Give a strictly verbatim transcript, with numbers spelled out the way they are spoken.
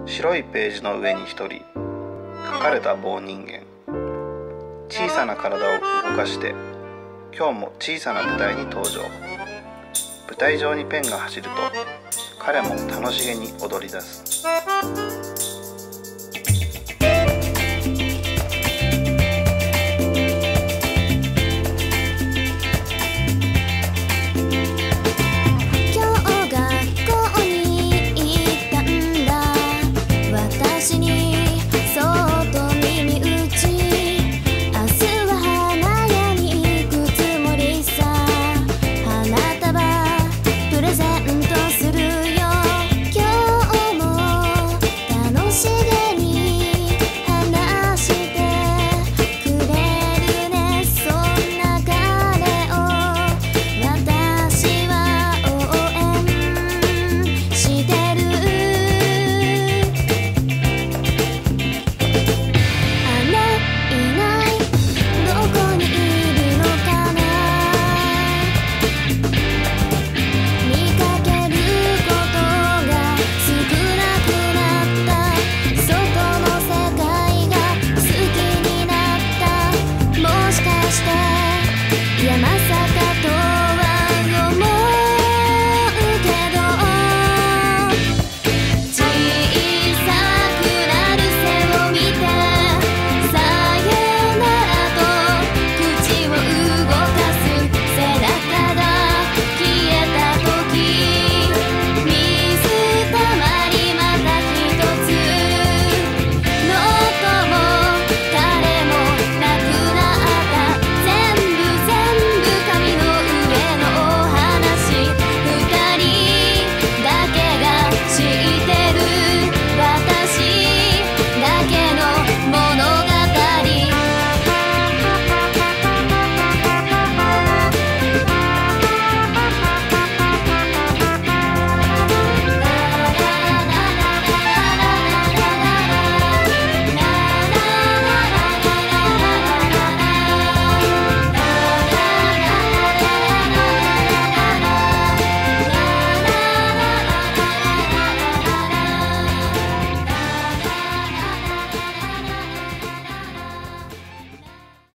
白いページの上に一人、描かれた棒人間。小さな体を動かして今日も小さな舞台に登場。舞台上にペンが走ると彼も楽しげに踊り出す。